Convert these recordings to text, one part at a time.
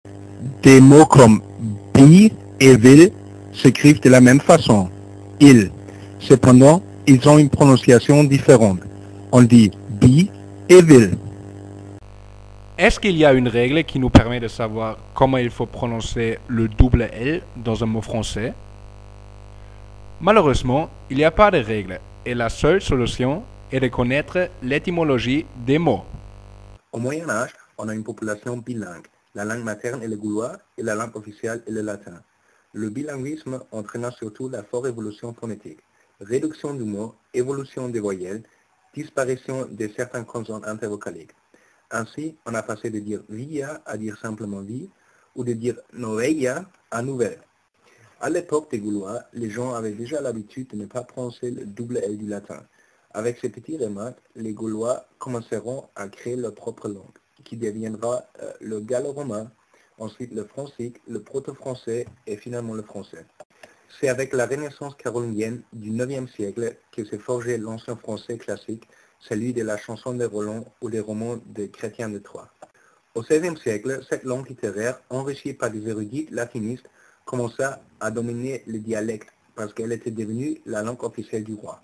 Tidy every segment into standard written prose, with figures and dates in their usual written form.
Des mots comme bi et ville s'écrivent de la même façon. Il. Cependant, ils ont une prononciation différente. On dit bi et ville. Est-ce qu'il y a une règle qui nous permet de savoir comment il faut prononcer le double L dans un mot français? Malheureusement, il n'y a pas de règle et la seule solution est de connaître l'étymologie des mots. Au Moyen Âge, on a une population bilingue. La langue materne est le gaulois et la langue officielle est le latin. Le bilinguisme entraîna surtout la forte évolution phonétique. Réduction du mot, évolution des voyelles, disparition de certaines consonnes intervocaliques. Ainsi, on a passé de dire via à dire simplement vie, ou de dire noveia à nouvelle. À l'époque des Gaulois, les gens avaient déjà l'habitude de ne pas prononcer le double L du latin. Avec ces petites remarques, les Gaulois commenceront à créer leur propre langue, qui deviendra le gallo-romain, ensuite le francique, le proto-français et finalement le français. C'est avec la Renaissance carolingienne du IXe siècle que s'est forgé l'ancien français classique, celui de la chanson de Roland ou des romans de Chrétien de Troyes. Au XVIe siècle, cette langue littéraire, enrichie par des érudits latinistes, commença à dominer le dialecte parce qu'elle était devenue la langue officielle du roi.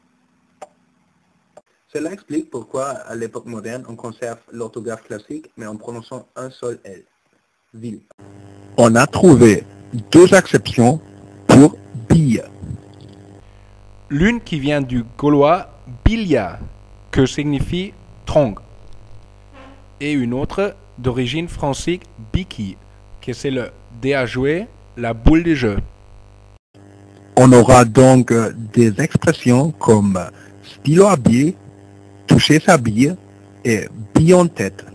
Cela explique pourquoi, à l'époque moderne, on conserve l'orthographe classique, mais en prononçant un seul L. Ville. On a trouvé deux exceptions pour bille. L'une qui vient du gaulois bilia, que signifie tronc, et une autre d'origine francique biki, que c'est le dé à jouer, la boule de jeu. On aura donc des expressions comme stylo à bille, toucher sa bille et bille en tête.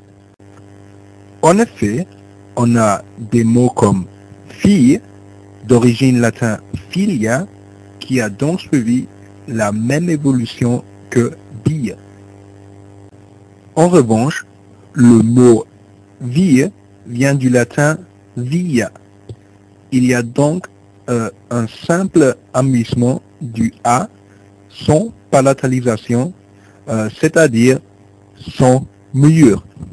En effet, on a des mots comme fille, d'origine latin filia, qui a donc suivi la même évolution que bille. En revanche, le mot vie vient du latin via. Il y a donc un simple amuissement du A sans palatalisation, c'est-à-dire sans mûre.